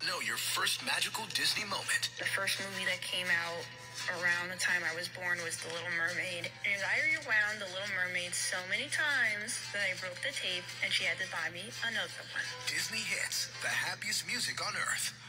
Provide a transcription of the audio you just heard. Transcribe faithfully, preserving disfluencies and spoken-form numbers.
Know your first magical Disney moment. The first movie that came out around the time I was born was The Little Mermaid. And I rewound The Little Mermaid so many times that I broke the tape and she had to buy me another one. Disney hits, the happiest music on earth.